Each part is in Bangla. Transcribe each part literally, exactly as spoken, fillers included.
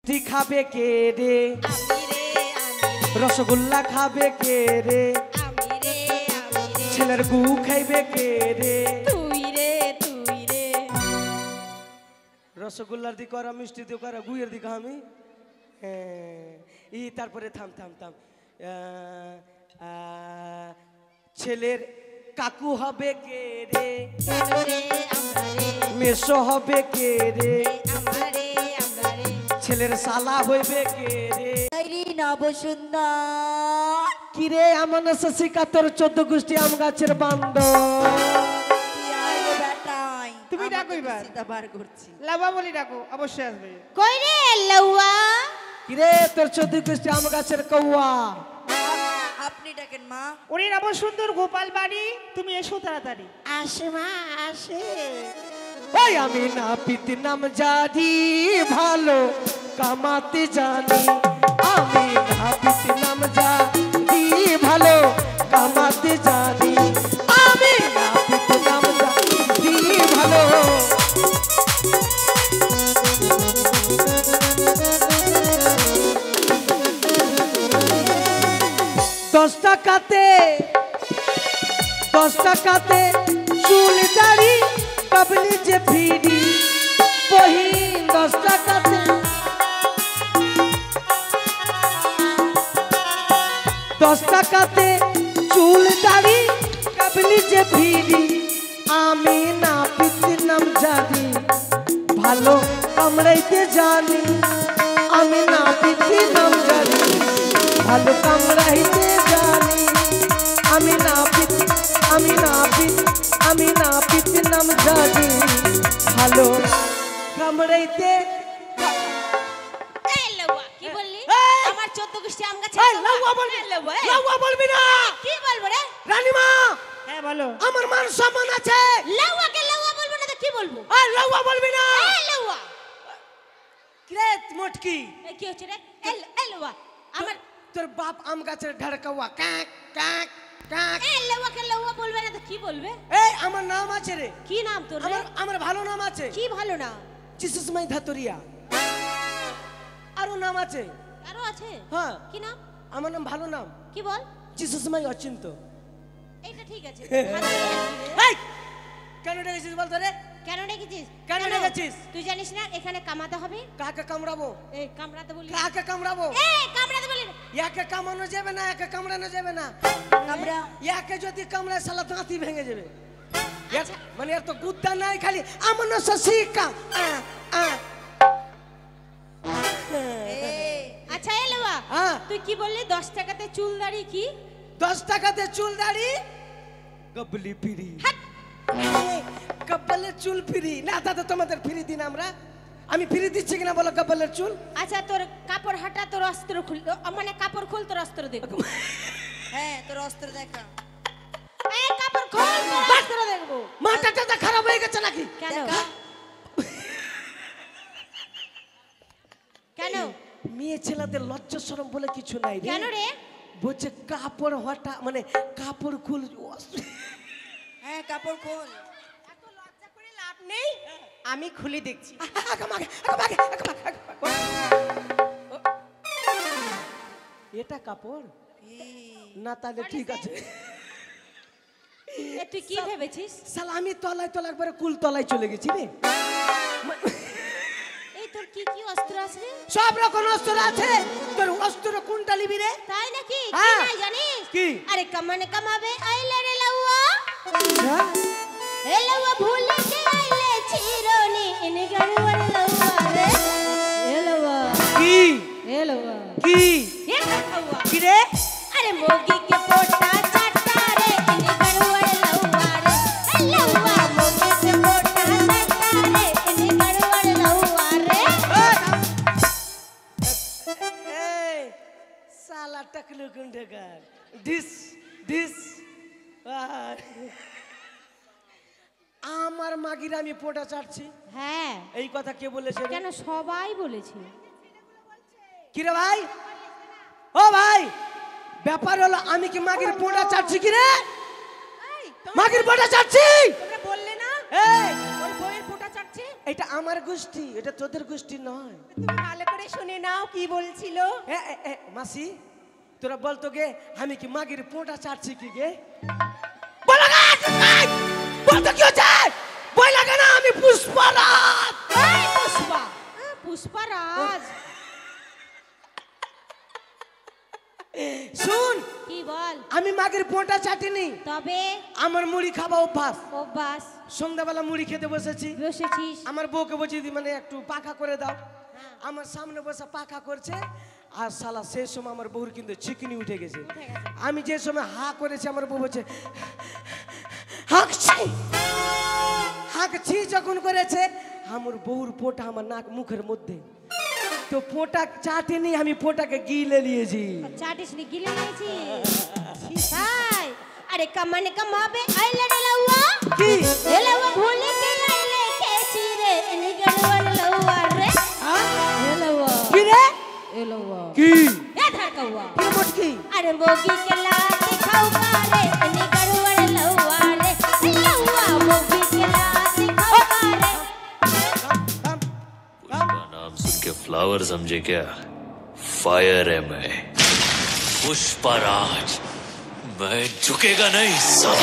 মিষ্টি খাবে কে রে রসগোল্লা খাবে কে রে ছেলের গু খাইবে কে রে তুই রে তুই রে রসগোল্লার দিকে করা মিষ্টি দিয়ে করা গুয়ের দিকে আমি হ্যাঁ ই তারপরে থাম থাম থাম ছেলের কাকু হবে কে রে মেশো হবে কে রে ছেলের শালা হইবে কে রে নবসুন্দর কি রে আমার শশিকা তোর চোদ্দ গোষ্ঠী আম গাছের বান্দর তুমি ডাকো এবার বার করছি লাউয়া বলি ডাকো অবশ্যই আসবে কই রে লাউয়া কি রে তোর চোদ্দ গোষ্ঠী আম গাছের কৌয়া আপনি ডাকেন মা ওরে নবসুন্দর গোপাল বাড়ি তুমি এসো তাড়াতাড়ি আসে মা আসে ওই আমি না পিতি নাম জানি ভালো কামাতে জানি আমি না পিতি নাম জানি ভালো কামাতে জানি আমি না পিতি নাম জানি ভালো দশ টাকাতে দশ টাকাতে চুল দাড়ি কাবলি যে ফিরি বহিন দশ টাকাতে দশ টাকাতে চুল দাড়ি কাবলি যে ফিরি আমি না পিতির নাম জানি ভালো কামড়াইতে জানি আমি না পিতির নাম জানি ভালো কামড়াইতে জানি আমি না পিতি আমি না পিতি আমি না পিতির নাম জানি ভালো কামড়াইতে এই লাউয়া কি বললি আমার চোদ্দ গোষ্ঠী আম গাছে এই লাউয়া বলবি লাউয়া বলবি না কি বলবো রে রানীমা হ্যাঁ বলো আমার মান সম্মান আছে লাউয়াকে লাউয়া বলবো না তো কি বলবো এই লাউয়া বলবি না এই লাউয়া কিরে মোটকি এই কি হচ্ছে রে এই এই লাউয়া আমার তোর বাপ আম গাছের ঢাড়কাওয়া কাক কাক কাক এই লাউয়াকে লাউয়া বলবে না তো কি বলবে এই আমার নাম আছে রে কি নাম তোর রে আমার আমার ভালো নাম আছে কি ভালো না চিসুসমাই ধাতরিয়া আরো নাম আছে আরো আছে হ্যাঁ কি নাম আমার নাম ভালো নাম কি বল চিসুসমাই অচিন্ত এইটা ঠিক আছে এই কেন ডেকেছিস বল তো রে কেন ডেকেছিস কেন ডেকেছিস তুই জানিস না এখানে কামাতে হবে কাকে কামড়াবো এই কামড়াতে বলি কাকে কামড়াবো এই কামড়াতে বলি ইয়াকে কামানো যাবে না একে কামড়ানো যাবে না কামড়া ইয়াকে যদি কামড়ায় শালা দাঁতই ভেঙে যাবে মানে এর তো গুদ্দা নাই খালি আমার না শশিকা আচ্ছা এই লাউয়া হ্যাঁ তুই কি বললি দশ টাকাতে চুল দাড়ি কি দশ টাকাতে চুল দাড়ি গবলি ফিরি গব্বলের চুল ফিরি না দাদা তোমাদের ফিরি দিন আমরা আমি ফিরি দিচ্ছি কিনা বলো গব্বলের চুল আচ্ছা তোর কাপড় হাঁটা তোর অস্ত্র খুল মানে কাপড় খোল তোর অস্ত্র দেখবো হ্যাঁ তোর অস্ত্র দেখা এই কাপড় খোল তোর অস্ত্র দেখবো মাথাটা খারাপ হয়ে গেছে নাকি কেন কেন মেয়ে ছেলেদের লজ্জা শরম বলে কিছু নাই রে কেন রে বলছে কাপড় হটা মানে কাপড় খুল হ্যাঁ কাপড় খোল এত লজ্জা করে লাভ নেই আমি খুলে দেখছি এটা কাপড় না তাহলে ঠিক আছে এ তুই কি ভেবেছিস শালা আমি তলায় তলায় একবারে কুল তলায় চলে গেছি রে এই তোর কি কি অস্ত্র আছে রে সব রকম অস্ত্র আছে তোর অস্ত্র কোনটা নিবি রে তাই নাকি কি হ্যাঁ। নাই জানিস কি? আরে কামানে কামাবে আইলে রে লাউয়া এ লাউয়া ভুলে কে আইলে চিরনি ইন গড়ুয়ার লাউয়া রে এ লাউয়া কি এ লাউয়া কি এ লাউয়া কি রে अरे मोगी के पोटा चाटा रे इन गड़ुआ लौवा रे ए लौवा मोगी के पोटा चाटा रे इन गड़ुआ लौवा रे এই শালা টাকলু গুন্ডাগার দিস দিস আমার মাগির আমি পোটা চাটছি হ্যাঁ এই কথা কে বলেছে রে? কেন সবাই বলেছে কি রে ভাই ও ভাই ব্যাপার হলো আমি কি মাগির পোটা চাটছি কি রে মাগির পোটা চাটছি তোমরা বললে না এই ওর বউয়ের পোটা চাটছে এটা আমার গোষ্ঠী এটা তোদের গোষ্ঠী নয় তুমি ভালো করে করে শুনে নাও কি বলছিল। এ, এ, এ, মাসি তোরা বলতো গে আমি কি মাগির পোঁটা চাটছি কি গে বলো গে, এই, বলতো কি হচ্ছে বই লাগে না আমি পুষ্পরাজ। এই পুষ্পা আহ, পুষ্পারাজ শুন কি বল আমি মাগির পোঁটা চাটিনি, তবে আমার মুড়ি খাওয়া অভ্যাস। অভ্যাস সন্ধ্যাবেলা মুড়ি খেতে বসেছি, বসেছিস আমার বউকে বলছি দি মানে একটু পাখা করে দাও, আমার সামনে বসে পাখা করছে আর শালা সেই সময় আমার বউর কিন্তু চিকনি উঠে গেছে। আমি যে সময় হা করেছি আমার বউ বলছে হাঁকছি হাঁকছি যখন করেছে আমার বউর পোটা আমার নাক মুখের মধ্যে, তো পোটা চাটেনি আমি পোটাকে গিলে নিয়েছি। চাটিস নি গিলে নিয়েছিস তাই আরে কামানে কামাবে আইলে লউয়া কি এলাওয়া ভুলে কে আইলে কেছি রে এনি গড়ওয়াল লউয়া রে হ্যাঁ? এলাওয়া কি রে এলাওয়া কি এ ধার কওয়া কি মোটকি अरे मोगी के लाते खाऊ पारे इन्हीं गड़ुड़ लौआ रे लौआ मोगी के लाते खाऊ पारे থাম, থাম, থাম। पुष्पा नाम सुन के फ्लावर समझे क्या? फायर है मैं, पुष्पराज। मैं झुकेगा नहीं साला।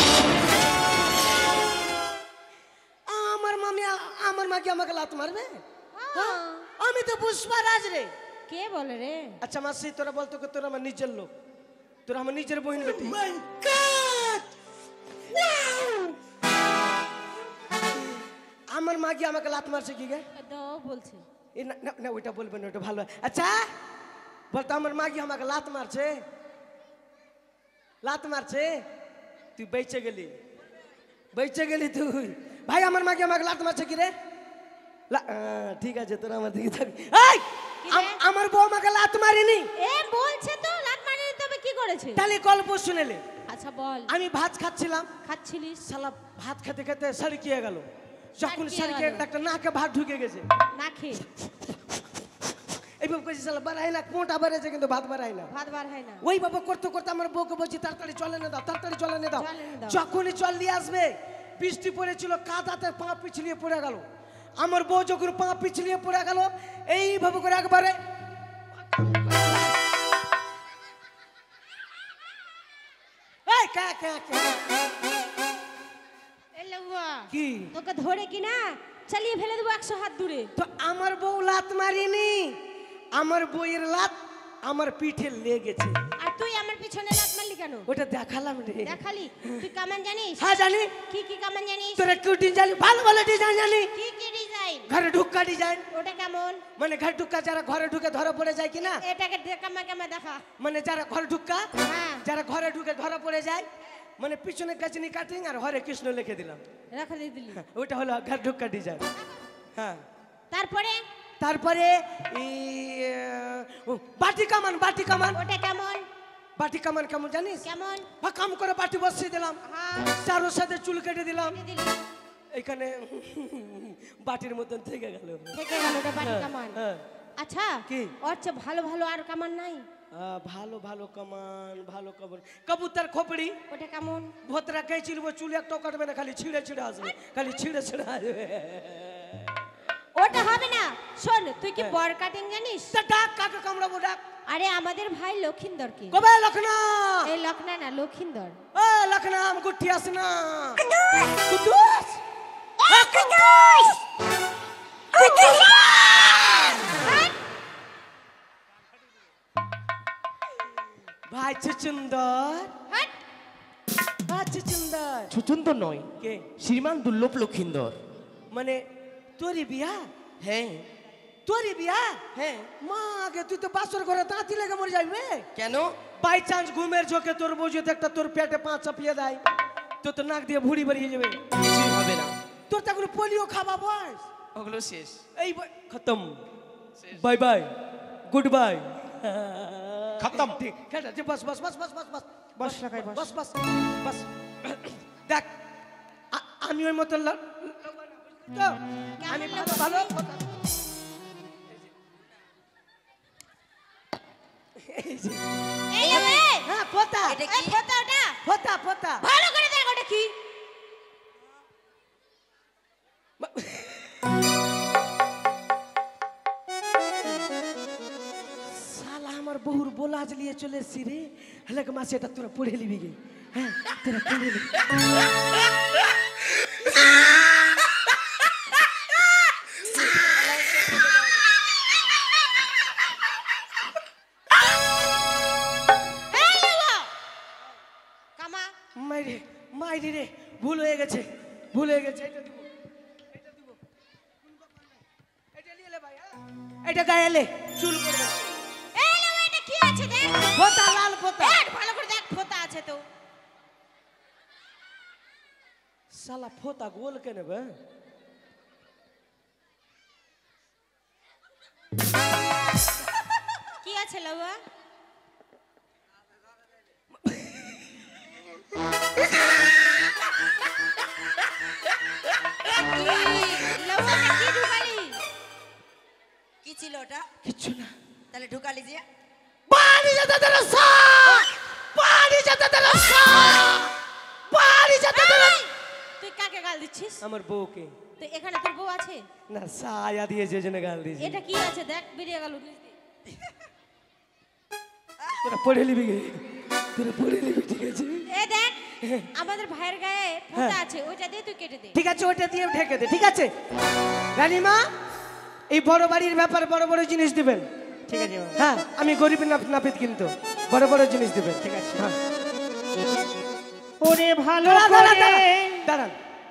আমার মামি আমার মা কি আমাকে লাত মারবে? হ্যাঁ? আমি তো পুষ্পরাজ রে। কে বলে রে আচ্ছা মাসি তোরা বলতো কি তোরা আমার নিজের লোক, তোরা আমার নিজের বহিন বেটি। আমার মা কি আমাকে লাত মারছে কি গে? তো বলছে এ না না, না ওইটা বলবেন না, ওইটা ভালো। আচ্ছা বলতো আমার মা কি আমাকে লাত মারছে? লাত মারছে তুই বেঁচে গেলি, বেঁচে গেলি তুই। ভাই আমার মা কি আমাকে লাত মারছে কি রে? লা- আহ, ঠিক আছে তোরা আমার দিকে থাকবি। এই আম- আমার বউ আমাকে লাত মারিনি, এ বলছে তো লাত মারিনি তবে কি করেছে তাহলে গল্প শুনেলে। আচ্ছা বল আমি ভাত খাচ্ছিলাম, খাচ্ছিলিস শালা ভাত খেতে খেতে সড়কিয়ে গেল, যখন সড়কিয়ে সড়কিয়ে গেল। একটা নাকে ভাত ঢুকে গেছে, না খেয়ে এইভাবে কইছি শালা বাড়াই না, কোনটা বেড়েছে কিন্তু ভাত বাড়াই না। ভাত বার হয় না ওই বাবা করতে করতে আমার বউকে বলছি তাড়াতাড়ি চলে না দাও, তাড়াতাড়ি চলে না দাও। চলে না দাও। যখনই চল দিয়ে আসবে বৃষ্টি পড়েছিল, কাদাতে পা পিছলিয়ে পড়ে গেল। আমার বউ যখন পা পিছলিয়ে পড়ে গেল এইভাবে করে একবারে এই কা কা কা এ লউয়া কি তোকে ধরে কি না চালিয়ে ফেলে দেবো একশো হাত দূরে তো আমার বউ লাত মারিনি, আমার বউয়ের লাত আমার পিঠে লেগেছে। আর তুই আমার পিছনে লাত মারলি কেন ওটা দেখালাম রে। দেখালি তুই কামান জানিস হ্যাঁ জানি। কি কি কামান জানিস তোরা কেউ ডিজাইন ভালো ভালো ডিজাইন জানি, কি কি ডিজাইন ঘরে ঢুকা ডিজাইন, ওটা কেমন মানে ঘরে ঢুকা যারা ঘরে ঢুকে ধরা পড়ে যায় কিনা, এটাকে কামা কামা দেখা মানে যারা ঘরে ঢুকা হ্যাঁ যারা ঘরে ঢুকে ধরা পড়ে যায়, মানে পিছনে গাছনি কাটিং আর হরে কৃষ্ণ লিখে দিলাম, রাখা দিয়ে দিলি ওটা হলো ঘর ঢুকা ডিজাইন। হ্যাঁ তারপরে তারপরে এই আহ, ও, বাটি কামান, বাটি কামান, ওটা কেমন বাটি কামান কেমন জানিস? কেমন হ্যাঁ, কাম করে বাটি বসিয়ে দিলাম, হ্যাঁ চারোর সাথে চুল কেটে দিলাম, দিয়ে দিলি এখানে বাটির মতন থেকে গেল। থেকে গেল ওটা বাড়ি হ্যাঁ, কামান হ্যাঁ। আচ্ছা কি? ওর চেয়ে ভালো ভালো আর কামান নাই আহ, ভালো ভালো কামান, ভালো কবর, কবুতর খোপড়ি, ওটা কেমন ভোতরা কে চিলবো, চুল একটা কাটবে না, খালি ছিঁড়ে ছিঁড়ে আসবে, খালি ছিঁড়ে ছিঁড়ে আসবে। ওটা হবে না শোন তুই কি বর কাটিং জানিস তা ডাক কাকে কামড়াবো ডাক? আরে আমাদের ভাই লক্ষিন্দরকে কবে লখনা? এই লক্ষণা না লক্ষিন্দর ও লখনা আম গুঠি আস না। কুদ্দুস এ কুদ্দুস কুদ্দুস ভাই চুচুন্দর, হাট ভাই চুচুন্দর ছুচন্দ নয়, কে? শ্রীমান দুর্লভ লক্ষিন্দর। মানে তোরই বিয়া? হ্যাঁ তোরই বিয়া? হ্যাঁ। মা আগে তুই তো বাসর ঘরে দাঁতি লেগে মরে যাবে। কেন? বাই চান্স ঘুমের ঝোঁকে তোর বউ যদি একটা তোর পেটে পা চাপিয়ে দেয় তো তোর নাক দিয়ে ভুড়ি বেরিয়ে যাবে। কিছুই হবে না, তোর তো এখন পোলিও খাওয়া বয়স। ওগুলো শেষ। এই ব- খতম, বাই বাই, গুড বাই, খতম। ঠিক আছে, বস বস বস বস বস বস বস লাগাই বস। বস বস বস দেখ আ- আমি ওই মতো ল- তো আমি ভালো ভালো কথা- এই যে, এই রে হ্যাঁ পোতা, এটা কি ফটো ওটা পোতা পোতা ভালো করে দেখ ওটা কি আমার বহুর বোলাজ নিয়ে চলে এসছি রে হলে মাসে এটা তোরা পড়ে নিবি গে হ্যাঁ তোরা পড়ে নিবি কামা মাইরে মাইরে রে ভুল হয়ে গেছে ভুল হয়ে গেছে এটা দিব এটা দিব এটা নিয়ে লে ভাই হ্যাঁ এটা গায়ে লে চুল করবে এই লেওয়া এটা কি আছে দেখ ফোঁটা লাল ফোঁটা দেখ ভালো করে দেখ ফোঁটা আছে তো শালা ফোঁটা গোল কেন বে কি আছে লেওয়া লেওয়াটা কি ঢুকালি কি ছিল ওটা কিচ্ছু না তাহলে ঢুকালি যে পানি যেতে দে রসা পানি যেতে দে রসা পানি যেতে দে এই, তুই কাকে গাল দিচ্ছিস আমার বউকে তো এখানে তোর বউ আছে না সায়া দিয়েছে জন্য গাল দিয়েছে এটা কি আছে দেখ বেরিয়ে গেল তোরা পড়ে নিবি গে তোরা পড়ে নিবি ঠিক আছে এ দেখ আমাদের ভাইয়ের গায়ে ফোঁটা আছে ওইটা দিয়ে তুই কেটে দে ঠিক আছে ওটা দিয়ে ঢেকে দে ঠিক আছে রানীমা এই বড় বাড়ির ব্যাপারে বড় বড় জিনিস দিবেন ঠিক আছে বাবা। হ্যাঁ আমি গরিব না- নাপিত কিন্তু বড় বড় জিনিস দিবেন ঠিক আছে হ্যাঁ ওরে ভালো দাঁড়ান, দাঁড়ান, করে দাঁড়ান, দাঁড়ান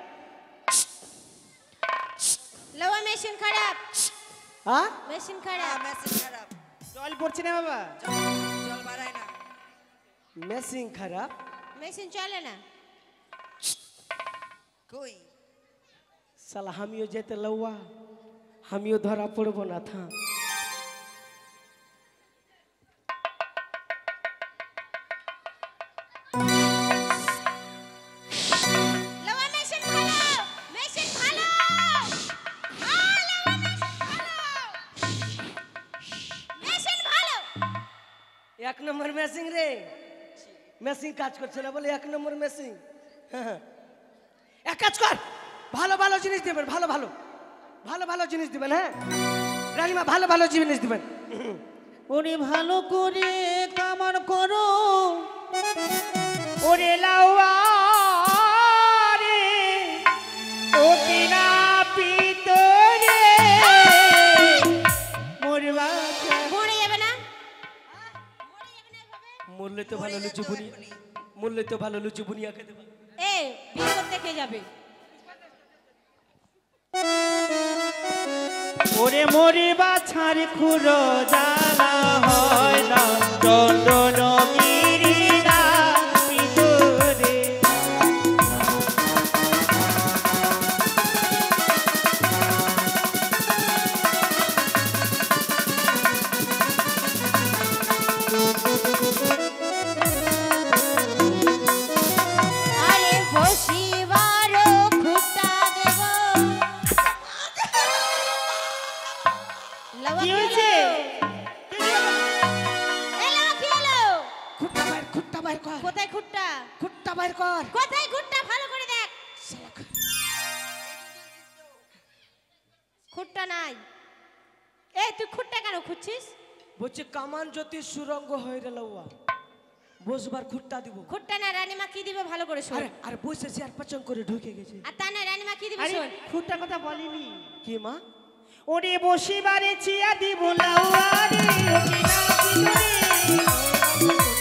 লেওয়া মেশিন খারাপ হ্যাঁ মেশিন খারাপ মেশিন খারাপ জল পড়ছে না বাবা জল জল বাড়ায় না মেশিন খারাপ মেশিন চলে না কই সালা আমিও যেতে লওয়া আমিও ধরা পড়বো না থা লেওয়া মেশিন ভালো মেশিন ভালো আ লেওয়া মেশিন ভালো মেশিন ভালো এক নম্বর মেশিন রে মেশিন কাজ করছে না বলে এক নম্বর মেশিন হ্যাঁ এক কাজ কর ভালো ভালো জিনিস দিবেন ভালো ভালো ভালো ভালো জিনিস দিবেন হ্যাঁ রানীমা ভালো ভালো জিনিস দিবেন ওরে ভালো করে কামান করো ওরে লাউয়া রে ও কিনা পিতরে মোরে বাছা মরে যাবে না মরলে তো ভালো লুচি বুনিয়া মরলে তো ভালো লুচি বুনিয়া খেতে পারবে এ বিয়ে করতে কে যাবে ওরে মোরে বাছার খুরো জানা হয় না চন্দন গিরিনা পিতরে আরে বসিবারও খুঁটা দেব লেওয়া কি কি হয়েছে হলো? এ লেওয়া কি হলো? খুট্টা বাইর খুট্টা বাইর কর কোথায় খুঁটটা খুট্টা বাইর কর কোথায় খুঁটটা ভালো করে দেখ খুঁটটা নাই এই তুই খুঁটটা কেন খুঁজছিস বলছে কামান জ্যোতি সুরঙ্গ হয়ে গেল বসবার খুট্টা দিব খুঁটটা না রানীমা কি দিবে ভালো করে শোন আরে আরে বসে চেয়ার পাচন করে ঢুকে গেছে আর তা না রানীমা কি দিবে আরে শোন খুঁটটা কথা বলিনি কি মা ওরে বসিবারে চিয়া দিব লাউয়া রে ও কিনা পিতরে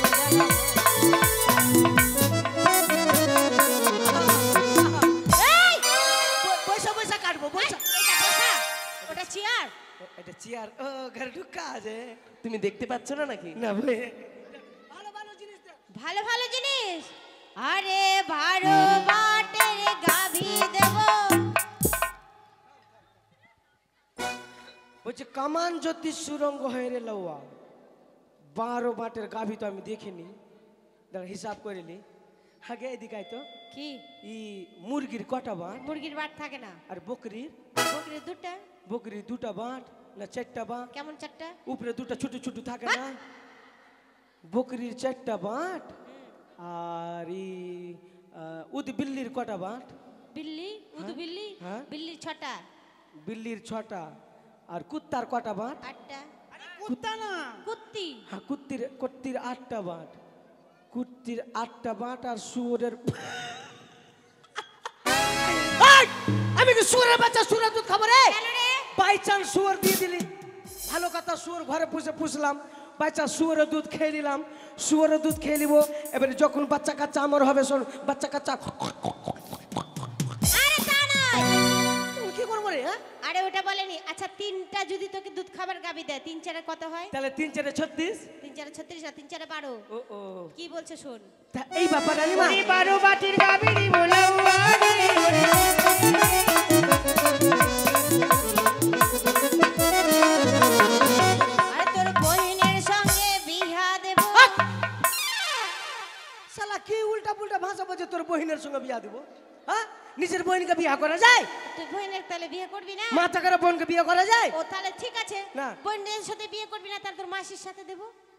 এই পয়সা পয়সা কাটবো পয়সা এটা বসা ওটা চেয়ার এটা চেয়ার ও ঘর ঢুকা আছে তুমি দেখতে পাচ্ছ না নাকি না বলে ভালো ভালো জিনিস দে ভালো ভালো জিনিস আরে বারো বাটের গাভী দেব বলছে কামান জ্যোতি সুরঙ্গ হয়ে রে লওয়া বারো বাটের গাভী তো আমি দেখিনি দাঁড়া হিসাব করে নি আগে এদিকে আয় তো কি ই মুরগির কটা বাট মুরগির বাট থাকে না আর বকরির বকরির দুটা বকরির দুটা বাট না চারটা বাট কেমন চারটা উপরে দুটা ছোট ছোট থাকে না বকরির চারটা বাট আর ই আহ, উদ বিল্লির কটা বাট বিল্লি উদু বিল্লি হ্যাঁ। বিল্লির ছটা বিল্লির ছটা আর কুত্তার কটা বাট আটটা কুত্তা না কুত্তি হ্যাঁ কুত্তির কুত্তির আটটা বাট কুত্তির আটটা বাট আর শুয়োরের এই! আমি কি শুয়োরের বাচ্চা শুয়োরের দুধ খাবো রে কেন রে? বাই চান্স শুয়োর দিয়ে দিলি ভালো কথা শুয়োর ঘরে পুষে পুষলাম বাই চান্স শুয়োরের দুধ খেয়ে নিলাম শুয়োরের দুধ খেয়ে নিবো এবারে যখন বাচ্চা কাচ্চা আমার হবে শোন বাচ্চা কাচ্চা আরে তা নয়। তুমি কি করবো রে হ্যাঁ আরে ওটা বলেনি। আচ্ছা তিনটা যদি তোকে দুধ খাবার গাবি দেয় তিন চারে কত হয়? তাহলে তিন চারে ছত্রিশ তিন চারে ছত্রিশ না তিন চারে বারো। ও ও কি বলছে শোন। তা এই ব্যাপার রানীমা ওরে বারো বাটির গাবি দিব লাউয়া রে ওরে। আরে তোর বোনের সঙ্গে বিয়া দেব। শালা কি উল্টা পুল্টা ভাষা বলছে তোর বহিনের সঙ্গে বিয়া দিব হ্যাঁ নিজের বহিনকে বিয়া করা যায় তুই বোনের তাহলে বিয়ে করবি না? মাথা করে বোনকে বিয়ে করা যায় ও তাহলে ঠিক আছে। না। বোনের সাথে বিয়ে করবি না তাহলে তোর মাসির সাথে দেব।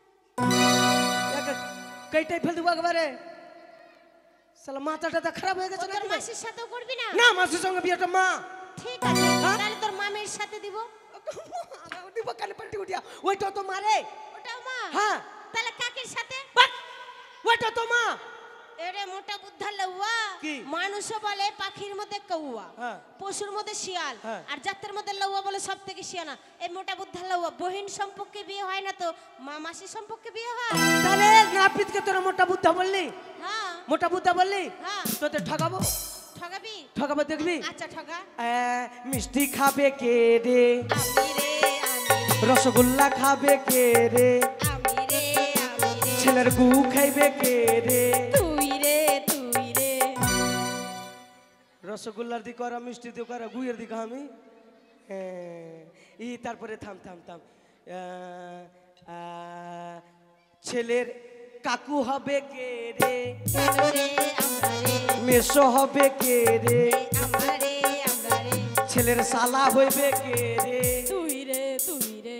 কেইটাই ফেল দেবো একবারে শালা মাথাটা তো খারাপ হয়ে ও গেছে তোর নাকি মাসির সাথেও করবি না? না মাসির সঙ্গে বিয়েটা মা ঠিক আছে হ্যাঁ? তাহলে তোর মামের সাথে দিব। দিব কানে পাল্টি উঠিয়া ওইটা তো মারে ওটাও মা। হ্যাঁ তাহলে কাকের সাথে? বাট! ওইটা তো মা এরে মোটা বুদ্ধা লউয়া। কি? মানুষও বলে পাখির মধ্যে কৌয়া, হ্যাঁ। পশুর মধ্যে শিয়াল, হ্যাঁ। আর জাতের মধ্যে লউয়া বলে সব থেকে শিয়ানা। এই মোটা বুদ্ধা লউয়া বহিন সম্পর্কে বিয়ে হয় না তো মা মাসির সম্পর্কে বিয়ে হয়? তাহলে নাপিতকে তোরা মোটা বুদ্ধা বললি হ্যাঁ মোটা বুদ্ধা বললি হ্যাঁ। তোদের ঠকাবো ঠগাবি? ঠকাবো দেখবি আচ্ছা ঠগা। এ, মিষ্টি খাবে কে রে আমি রে আমি রে রসগোল্লা খাবে কে রে আমি রে আমি রে ছেলের গু খাইবে কে রে তুই রে তুই রে। রসগোল্লার দিকে ওরা মিষ্টি দিকে ওরা গুয়ের দিকে আমি হ্যাঁ ই তারপরে থাম থাম থাম আহ, আহ, ছেলের কাকু হবে কে রে কেন রে আমরা রে মেসো হবে কে রে আমরা রে আমরা রে ছেলের শালা হইবে কে রে তুই রে তুই রে।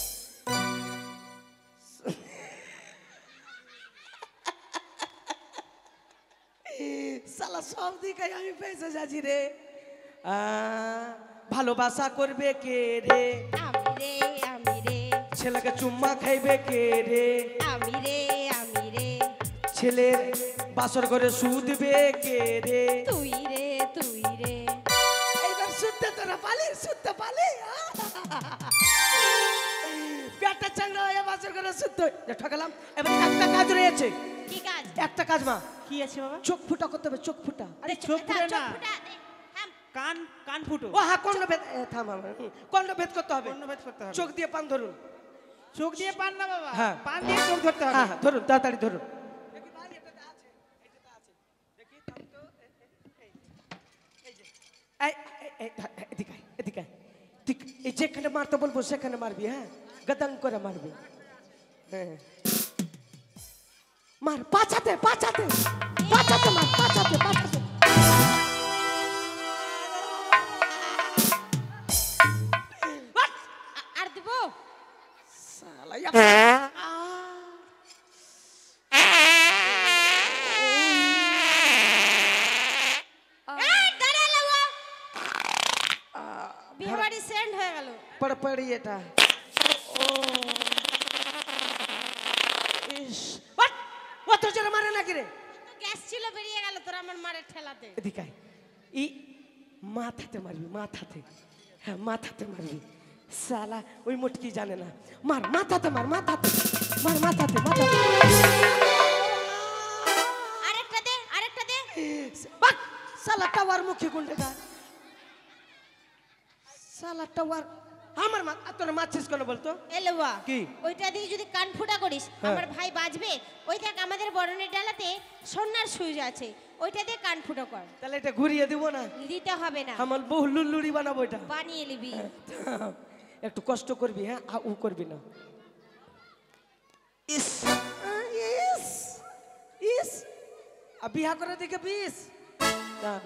শালা সব দিকে আমি পেয়েছে যাচ্ছি রে আহ, ভালোবাসা করবে কে রে আমি রে আমি রে ছেলেকে চুম্মা খাইবে কে রে আমি রে আমি রে ছেলের বাসর ঘরে সুদবে কে রে তুই রে তুই রে। এইবার শুনতে তোরা পালি শুনতে পালি পেটটা চাঙ্গা হয়ে বাসর ঘরে শুনতে ঠকালাম এবার একটা কাজ রয়েছে কি কাজ? একটা কাজ মা কি আছে বাবা? চোখ ফুটা করতে হবে চোখ ফুটা আরে চোখ ফুটে চোখ না, ফুটা দে, থাম। কান কান ফুটো। ও হ্যাঁ কর্ণভেদ এ, থাম আমার হুম, কর্ণভেদ করতে হবে কর্ণভেদ করতে হবে। চোখ দিয়ে পান ধরুন চোখ দিয়ে পান না বাবা, হ্যাঁ। পান দিয়ে চোখ ধরতে হবে। হ্যাঁ হ্যাঁ ধরুন তাড়াতাড়ি ধরুন এই, এই, এই, এদিকে আয়, এদিকে আয়। ঠিক এই যেখানে মারতে বলবো সেখানে মারবি হ্যাঁ গদাং করে মারবি হ্যাঁ মার পাছাতে পাছাতে পাছাতে মার পাছাতে পাছাতে বাট! আ- আর দিব? শালা ইয়া- এই, দাঁড়া লউয়া। বিয়ে বাড়ি সেন্ড হয়ে গেল। পড় পড়ি এটা ও ইস বাট! অত জোরে মারে নাকি রে তো গ্যাস ছিল বেরিয়ে গেল তোর আমার মারের ঠেলাতে। এদিকে আয়। ই মাথাতে মারবি মাথাতে হ্যাঁ মাথাতে মারবি শালা ওই মোটকি জানে না মার মাথাতে মার মাথাতে মার মাথাতে মাথাতে আরেকটা দে আরেকটা দে। বাট! শালা টাওয়ার মুখে গুন্ডে গা শালা টাওয়ার আমার মা তোর মাছিস কেন বলতো এ লউয়া, কি? ওইটা দিয়ে যদি কান ফুটা করিস হ্যাঁ। আমার ভাই বাঁচবে। ওই দেখ আমাদের বরণের ডালাতে সোনার সুইচ আছে, ওইটা দিয়ে কান ফুটো কর। তাহলে এটা ঘুরিয়ে দিব না দিতে হবে না, আমার বহু লুল্লুড়ি বানাবো এটা বানিয়ে নিবি। একটু কষ্ট করবি হ্যাঁ আ উ করবি না ইস আহ, ইস ইস আর বিহা করে দিকে বিষ দাঁড়ান।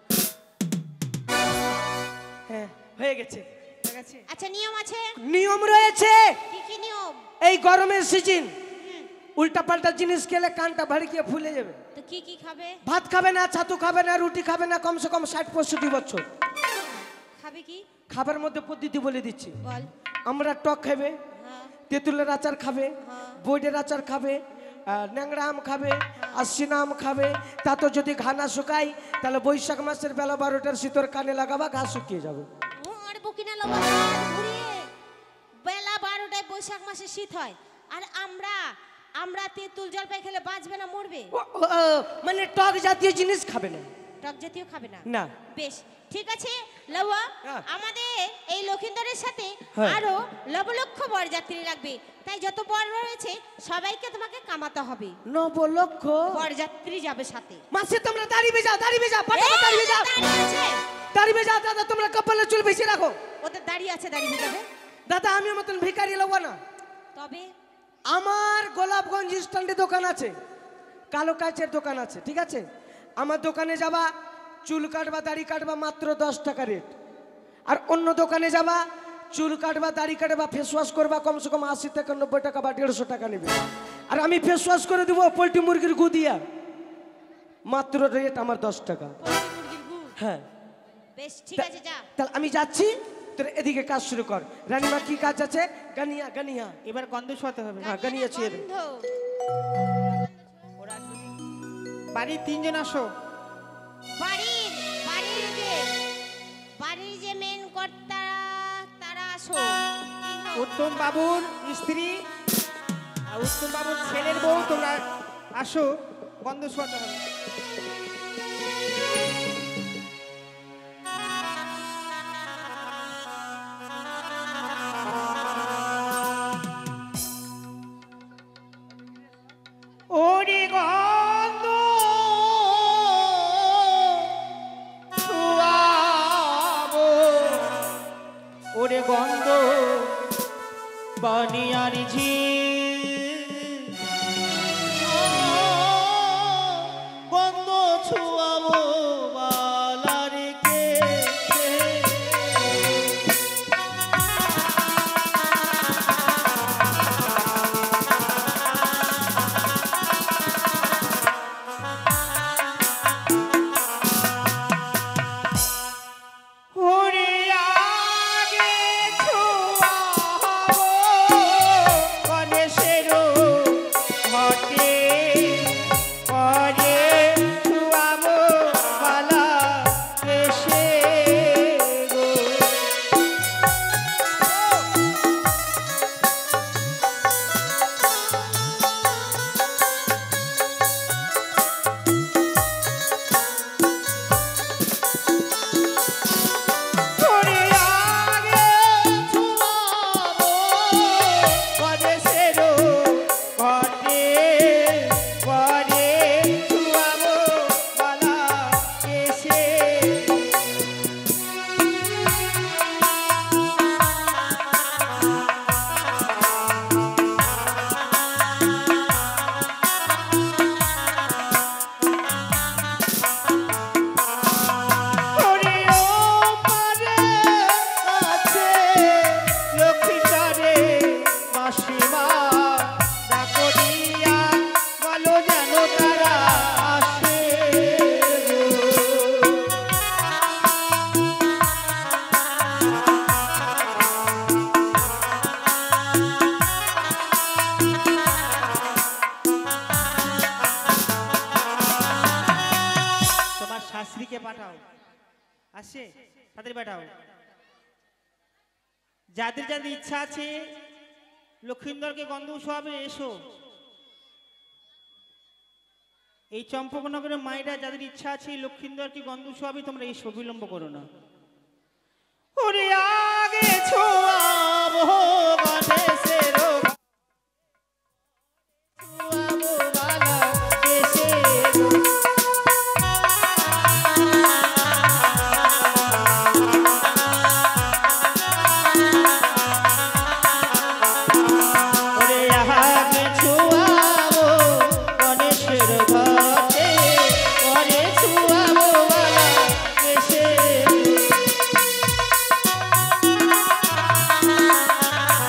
হ্যাঁ হয়ে গেছে ঠিক আছে? আচ্ছা নিয়ম আছে? নিয়ম রয়েছে কি কি নিয়ম? এই গরমের সিজন উল্টা পাল্টা জিনিস খেলে কানটা ভাড়িয়ে ফুলে যাবে তো কি কি খাবে? ভাত খাবে না ছাতু খাবে না রুটি খাবে না কমসে কম ষাট পঁয়ষট্টি বছর খাবে কি খাবার মধ্যে পদ্ধতি বলে দিচ্ছি বল। আমরা টক খাবে হ্যাঁ তেঁতুলের আচার খাবে, বইডের আচার খাবে, আর ন্যাংরা আম খাবে, আশ্বিনা আম খাবে। তা তো যদি ঘা না শুকাই তাহলে বৈশাখ মাসের বেলা বারোটার শীতর কানে লাগাবা, ঘা শুকিয়ে যাবে। ও আর বকিনা লবা ঘুরিয়ে বেলা বারোটায় বৈশাখ মাসে শীত হয়, আর আমরা আমরা তেঁতুল জলপাই খেলে বাঁচবে না মরবে? ও, ও, ও, মানে টক জাতীয় জিনিস খাবে না। টক জাতীয় খাবে না? না। বেশ ঠিক আছে লওয়া, হ্যাঁ। আমাদের এই লক্ষিন্দরের সাথে হ্যাঁ। আরো লবলক্ষ বরযাত্রী লাগবে, তাই যত বর রয়েছে সবাইকে তোমাকে কামাতে হবে। নবলক্ষ বরযাত্রী যাবে সাথে। মাসে তোমরা দাড়ি বেজা, দাড়ি বেজা, পাটা দাড়ি বেজা, দাঁড়িয়ে আছে, দাড়ি বেজা। দাদা তোমরা কপালে চুল বেশি রাখো। ওদের দাঁড়িয়ে আছে, দাঁড়িয়ে যাবে। দাদা আমি মতন ভিখারি লোক না। তবে আমার গোলাপগঞ্জ স্ট্যান্ডে দোকান আছে, কালো কাচের দোকান আছে, ঠিক আছে? আমার দোকানে যাবা, চুল কাটবা দাড়ি কাটবা মাত্র দশ টাকা রেট। আর অন্য দোকানে যাবা, চুল কাটবা দাড়ি কাটবা ফেস ওয়াশ করবা কমসে কম আশি থেকে নব্বই টাকা বা দেড়শো টাকা নেবে। আর আমি ফেস ওয়াশ করে দেবো পোলট্রি মুরগির গু দিয়া, মাত্র রেট আমার দশ টাকা। মুরগির গু। হ্যাঁ বেশ ঠিক আছে, যা। তাহলে আমি যাচ্ছি, তোর এদিকে কাজ শুরু কর। রানীমা কি কাজ আছে? গানিয়া গানিয়া এবার গন্ধ শোয়াতে হবে। হ্যাঁ গানিয়াছি এবার। গন্ধ। বাড়ির তিনজন আসো। বাড়ির বাড়ির যে বাড়ির যে মেন কর্তা তারা আসো। উত্তম বাবুর স্ত্রী আর উত্তম বাবুর ছেলের বউ, তোমরা আসো, গন্ধ শোয়াতে হবে। ওরে গন্ধ ছুয়াবো, ওরে গন্ধ বানিয়ার ঝিল, গন্ধ ছুয়াবো বালার কে। ওরে আগে ছুয়াবো গণেশের ঘটে, পরে ছুয়াবো বালা এসে গো। ওরে আগে ছুয়াবো গণেশের ঘটে, পরে ছুয়াবো বালা এসে। ওরে ও পারে আছে লক্ষ্মীটারে মাসিমা, ডাকো দিয়া বলো যেন তারা আসে গো। তোমার শাস্ত্রীকে পাঠাও, আসে তাদের পাঠাও। যাদের যাদের ইচ্ছা আছে লক্ষিন্দরকে গন্ধ শোয়াবে, এসো। এই চম্পকনগরের মায়েরা যাদের ইচ্ছা আছে লক্ষিন্দরকে গন্ধ শোয়াবে, তোমরা এসো, বিলম্ব করো না। ওরে আগে ছোয়াবো গণেশের ঘটে, ছুয়াবো বালা এসে গো। ওরে আগে ছুয়াবো গণেশের ঘটে, পরে ছুয়াবো বালা এসে গো।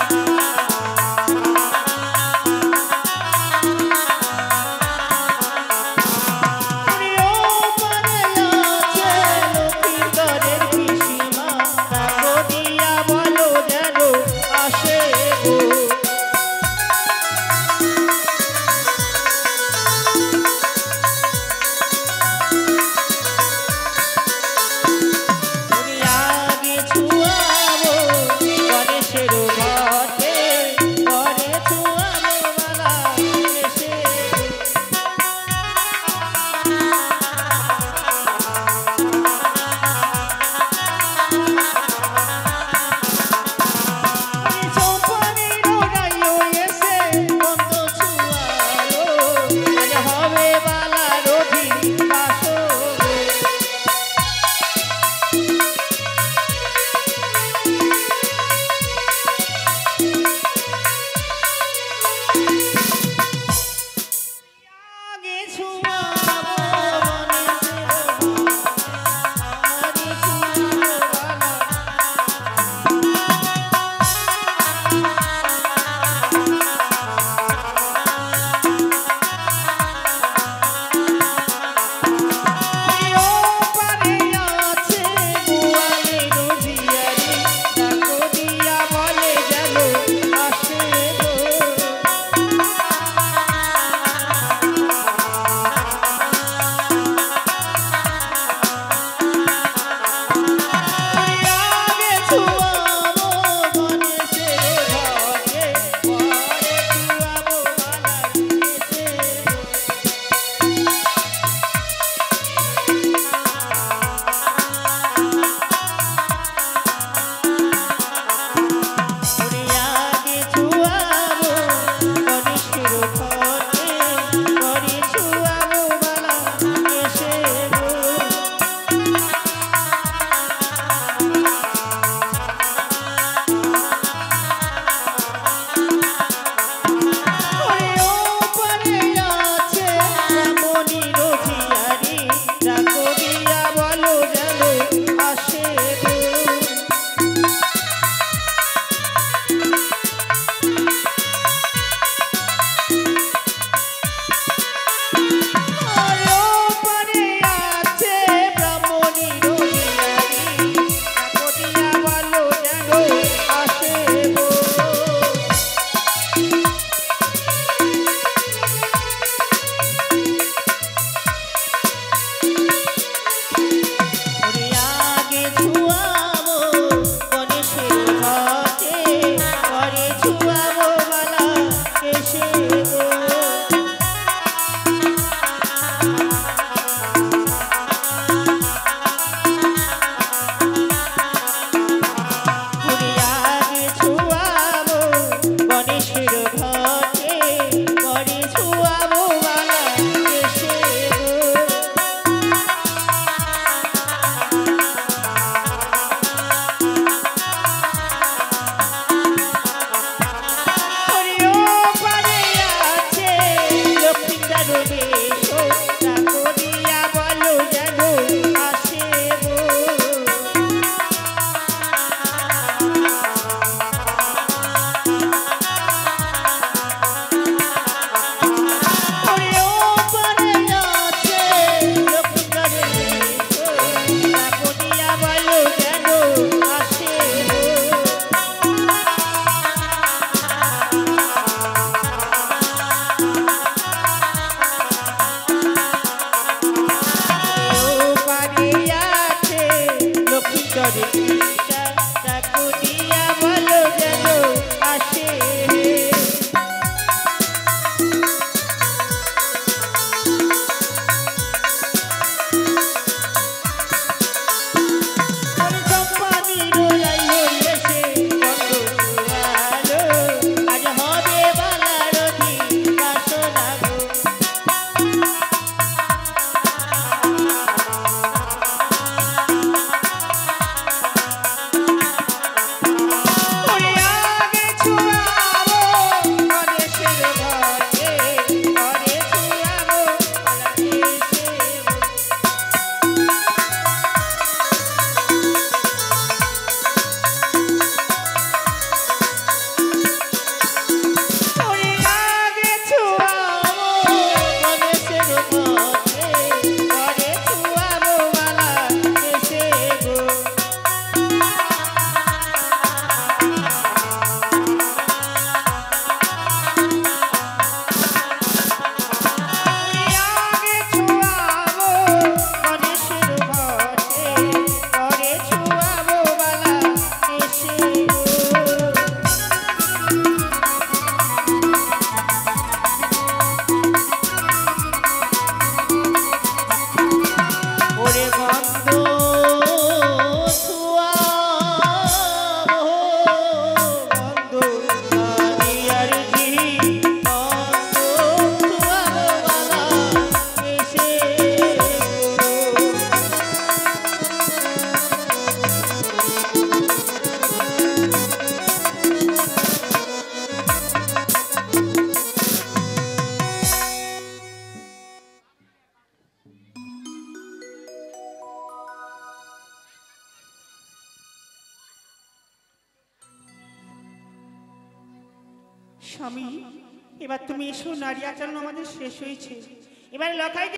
স্বামী এবার তুমি এসো, নারী আচরণ আমাদের শেষ হয়েছে, এবার লখাই